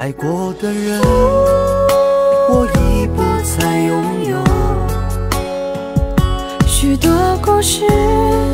爱过的人，我已不再拥有。 许多故事。